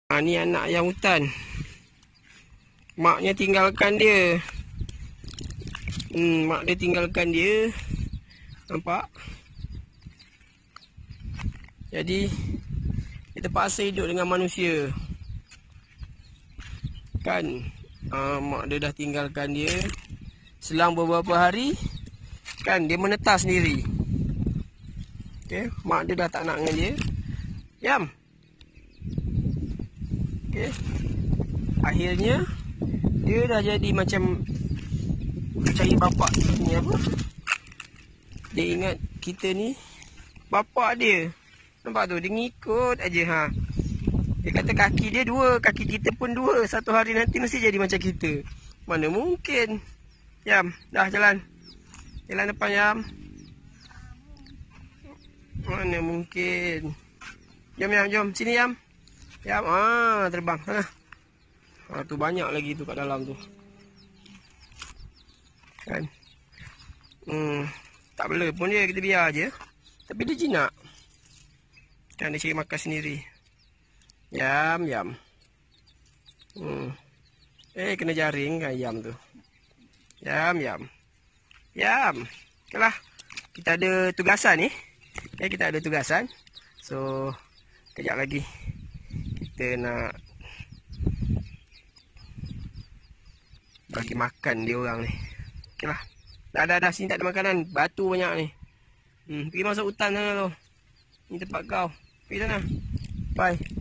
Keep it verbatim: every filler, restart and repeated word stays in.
Ha, ni anak ayam hutan. Maknya tinggalkan dia. Hmm, mak dia tinggalkan dia. Nampak? Jadi dia terpaksa hidup dengan manusia. Kan? Ha, mak dia dah tinggalkan dia. Selang beberapa hari, kan dia menetas sendiri. Okey, mak dia dah tak nak dengan dia. Diam. Okey. Akhirnya dia dah jadi macam cari bapak ni apa? Dia ingat kita ni bapak dia. Nampak tu, dia ngikut aja ha. Dia kata kaki dia dua, kaki kita pun dua. Satu hari nanti mesti jadi macam kita. Mana mungkin? Yam, dah jalan. Jalan depan Yam. Mana mungkin? Jom Yam, jom. Sini Yam. Yam, ah, terbang sana. Ah, tu banyak lagi tu kat dalam tu. Kan? Hmm, tak boleh pun dia, kita biar aje. Tapi dia jinak. Kan dia cari makan sendiri. Yam, Yam. Hmm. Eh, kena jaring kan Yam tu. Yam, Yam. Yam. Okeylah. Kita ada tugasan ni. Okay, kita ada tugasan. So, kejap lagi kita nak bagi makan dia orang ni. Okeylah. Dah, dah, dah. Sini tak ada makanan. Batu banyak ni. Hmm, pergi masuk hutan sana tu. Ni tempat kau. Pergi sana. Bye.